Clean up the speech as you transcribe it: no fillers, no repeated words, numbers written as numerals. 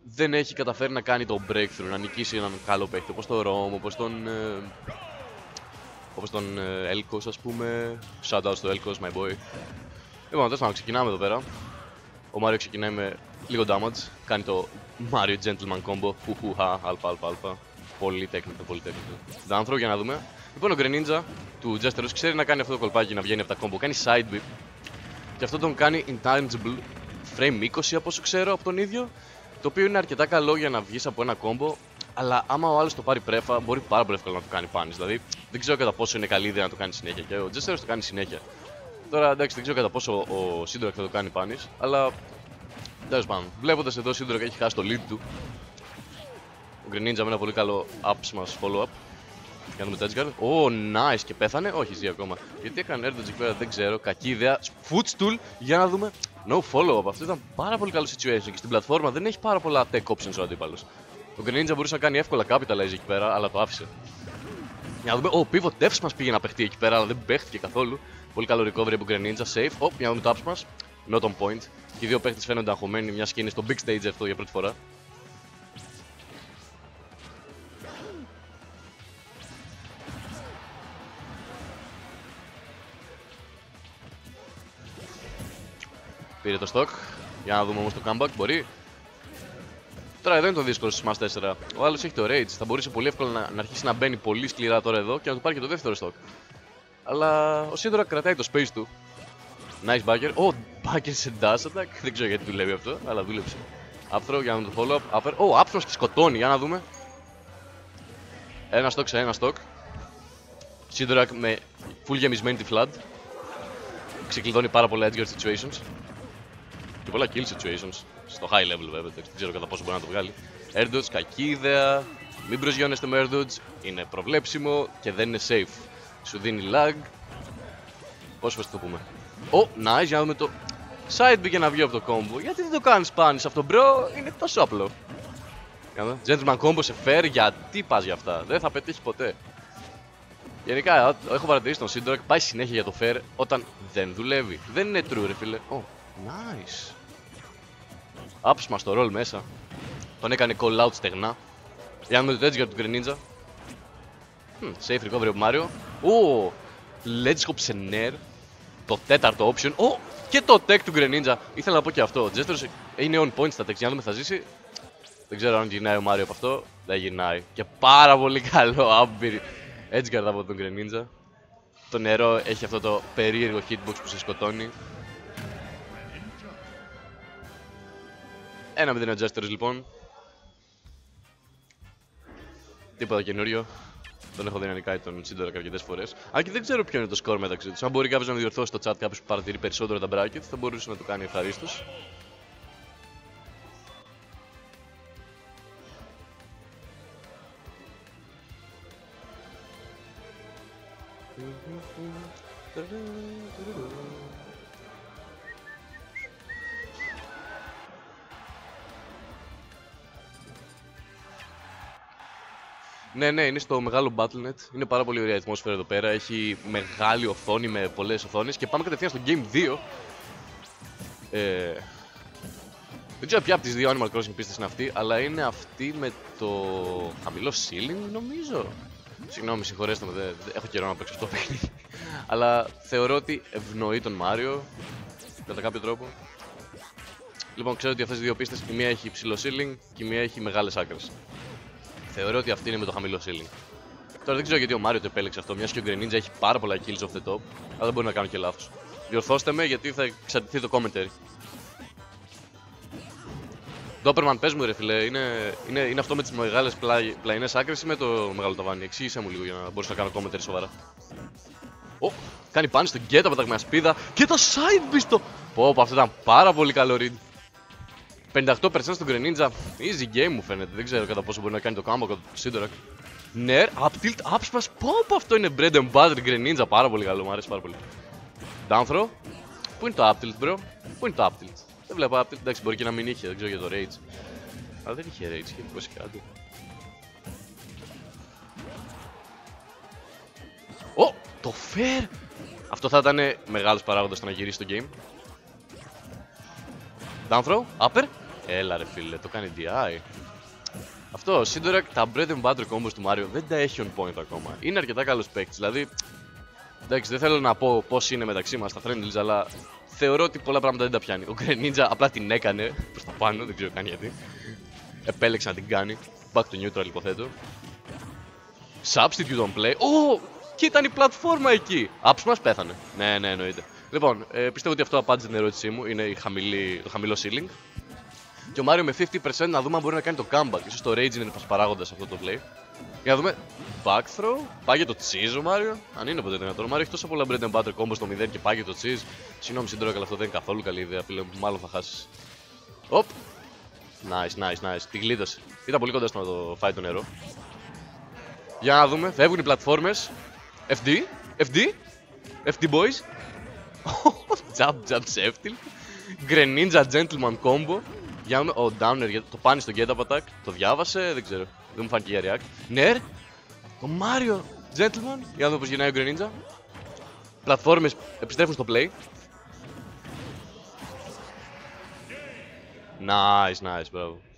δεν έχει καταφέρει να κάνει το breakthrough, να νικήσει έναν καλό παίκτη, όπως τον Rom, όπως τον Elkos, ας πούμε. Shoutouts στο Elkos, my boy. Λοιπόν, τέλος πάντων, ξεκινάμε εδώ πέρα. Ο Μάριο ξεκινάει με λίγο damage, κάνει το Mario Gentleman combo, χουχουχα, αλφα. Πολύ technical, πολύ technical. Danthro, για να δούμε. Λοιπόν, ο Greninja του Jesterus ξέρει να κάνει αυτό το κολπάκι, να βγαίνει από τα combo. Κάνει side whip. Και αυτό τον κάνει intangible frame 20 από όσο ξέρω από τον ίδιο. Το οποίο είναι αρκετά καλό για να βγεις από ένα combo. Αλλά άμα ο άλλος το πάρει πρέφα, μπορεί πάρα πολύ εύκολα να το κάνει πάνης. Δηλαδή, δεν ξέρω κατά πόσο είναι καλή ιδέα να το κάνει συνέχεια. Και ο Jesterus το κάνει συνέχεια. Τώρα, εντάξει, δεν ξέρω κατά πόσο ο Sindrak θα το κάνει πάνης. Αλλά τέλος πάντων, βλέποντας εδώ ο Sindrak έχει χάσει το lead του. Ο Greninja με ένα πολύ καλό up smash follow-up. Για να δούμε το Edgeguard. Nice, και πέθανε. Όχι, ζει ακόμα. Γιατί έκανε airdodge εκεί πέρα, δεν ξέρω. Κακή ιδέα. Footstool, για να δούμε. No follow-up. Αυτό ήταν πάρα πολύ καλό situation. Και στην πλατφόρμα δεν έχει πάρα πολλά tech options ο αντίπαλος. Ο Greninja μπορούσε να κάνει εύκολα capitalize εκεί πέρα, αλλά το άφησε. Για να δούμε. Ο pivot F smash πήγε να παιχτεί εκεί πέρα, αλλά δεν παίχτηκε καθόλου. Πολύ καλό recovery από Greninja. Safe. Για να δούμε το up smash. Not on point. Και οι δύο παίχτες φαίνονται αγχωμένοι, μια και είναι στο big stage αυτό για πρώτη φορά. Πήρε το stock. Για να δούμε όμως το comeback. Μπορεί. Τώρα εδώ είναι το δύσκολο στο Smash 4. Ο άλλος έχει το Rage. Θα μπορούσε πολύ εύκολα να αρχίσει να μπαίνει πολύ σκληρά τώρα εδώ και να του πάρει και το δεύτερο stock. Αλλά ο Sindrak κρατάει το space του. Nice backer. Backer σε dash attack. Δεν ξέρω γιατί δουλεύει αυτό, αλλά δούλεψε. Upthrow για να δούμε το follow-up. Upper. Upthrow και σκοτώνει. Για να δούμε. Ένα stock σε ένα stock. Sindrak με full γεμισμένη τη flood. Ξεκλειδώνει πάρα πολλά edgeguard situations. Και πολλά kill situations. Στο high level βέβαια, δεν ξέρω κατά πόσο μπορεί να το βγάλει. Air dodge, κακή ιδέα. Μην προσγειώνεστε με air dodge. Είναι προβλέψιμο και δεν είναι safe. Σου δίνει lag. Πόσο φορές το πούμε. Nice, για να δούμε το side B για να βγει από το combo. Γιατί δεν το κάνεις spanish αυτό, bro, είναι τόσο απλό. Gentleman combo σε fair, γιατί πας για αυτά. Δεν θα πετύχει ποτέ. Γενικά, έχω παρατηρήσει τον Sindrak πάει συνέχεια για το fair όταν δεν δουλεύει. Δεν είναι true, ρε φίλε. Nice. Άψμα στο roll μέσα. Τον έκανε call out στεγνά. Για να δούμε το edgeguard του Greninja. Safe recovery από Mario. Let's hop σε Nair. Το τέταρτο option. Και το tech του Greninja. Ήθελα να πω και αυτό. Ο Jesterus είναι on point στα tech. Για να δούμε θα ζήσει. Δεν ξέρω αν γυρνάει ο Mario από αυτό. Δεν γυρνάει. Και πάρα πολύ καλό άμπειρ edgeguard από τον Greninja. Το νερό έχει αυτό το περίεργο hitbox που σε σκοτώνει. 1-0 ο Jesterus λοιπόν. Τίποτα καινούριο. Τον έχω δυναμικά τον Sindrak αρκετές φορές. Αν και δεν ξέρω ποιο είναι το score μεταξύ τους. Αν μπορεί κάποιος να με διορθώσει στο chat, κάποιος που παρατηρεί περισσότερο τα bracket, θα μπορούσε να το κάνει ευχαρίστως. Ναι, είναι στο μεγάλο Battle.net. Είναι πάρα πολύ ωραία η ατμόσφαιρα εδώ πέρα. Έχει μεγάλη οθόνη με πολλές οθόνες. Και πάμε κατευθείαν στο Game 2. Δεν ξέρω ποια από τις δύο Animal Crossing πίστες είναι αυτή, αλλά είναι αυτή με το χαμηλό ceiling, νομίζω. Συγγνώμη, συγχωρέστε με, δεν έχω καιρό να παίξω αυτό το παιχνίδι. Αλλά θεωρώ ότι ευνοεί τον Mario κατά κάποιο τρόπο. Λοιπόν, ξέρω ότι αυτές οι δύο πίστες, η μία έχει υψηλό ceiling και η μία έχει μεγάλες άκρες. Θεωρώ ότι αυτή είναι με το χαμηλό ceiling. Τώρα δεν ξέρω γιατί ο Mario το επέλεξε αυτό, μιας και ο Greninja έχει πάρα πολλά kills off the top, αλλά δεν μπορεί να κάνω και λάθος. Διορθώστε με γιατί θα εξαρτηθεί το commentary. Doberman, πες μου ρε φίλε, είναι αυτό με τις μεγάλες πλαϊνές άκρες ή με το μεγάλο ταβάνι? Εξήγησέ μου λίγο για να μπορέσω να κάνω commentary σοβαρά. Κάνει πάνω στο get από τα σπίδα και το side beast. Αυτό ήταν πάρα πολύ καλό read. 58% στον Greninja. Easy game μου φαίνεται. Δεν ξέρω κατά πόσο μπορεί να κάνει το comeback του Sindrak. Nair, up tilt, up smash. Αυτό είναι bread and butter Greninja. Πάρα πολύ καλό, μου αρέσει πάρα πολύ. Down throw. Πού είναι το up tilt, bro? Πού είναι το up tilt? Δεν βλέπω up tilt. Εντάξει, μπορεί και να μην είχε, δεν ξέρω για το rage. Αλλά δεν είχε rage, είχε δώσει κάτι. Το fair! Αυτό θα ήταν μεγάλος παράγοντας στο να γυρίσει το game. Down throw, upper. Έλα ρε φίλε, το κάνει DI. Αυτό, σύντορα τα bread and butter combos του Mario δεν τα έχει on point ακόμα. Είναι αρκετά καλός παίκτης, δηλαδή. Εντάξει, δεν θέλω να πω πώς είναι μεταξύ μας τα friendlies, αλλά θεωρώ ότι πολλά πράγματα δεν τα πιάνει. Ο Greninja απλά την έκανε προς τα πάνω, δεν ξέρω καν γιατί. Επέλεξε να την κάνει. Back to neutral υποθέτω. Substitute on play. Και ήταν η πλατφόρμα εκεί. Άψ μας πέθανε. Ναι, εννοείται. Λοιπόν, πιστεύω ότι αυτό απάντησε την ερώτησή μου. Είναι το χαμηλό ceiling. Και ο Μάριο με 50% να δούμε αν μπορεί να κάνει το comeback. Ίσως το Rage είναι παράγοντας αυτό το play. Για να δούμε. Back throw. Πάει για το cheese ο Μάριο. Αν είναι ποτέ δυνατόν. Ο Μάριο έχει τόσο πολλά bread and butter combo στο 0 και πάει για το cheese. Συγγνώμη σύντορα, αλλά αυτό δεν είναι καθόλου καλή ιδέα. Φίλε, μάλλον θα χάσει. Οπ. Nice. Τη γλίτωσε. Ήταν πολύ κοντά στο να το φάει το νερό. Για να δούμε. Φεύγουν οι πλατφόρμες. FD boys. Jump safety. Greninja gentleman combo. Για να δούμε. Ο Downer το πάνει στο get up attack. Το διάβασε, δεν ξέρω. Δεν μου φάνηκε για react. Νερ. Ο Mario gentleman. Για να δούμε πως γυρνάει ο Greninja. Πλατφόρμες επιστρέφουν στο play. Nice, μπράβο.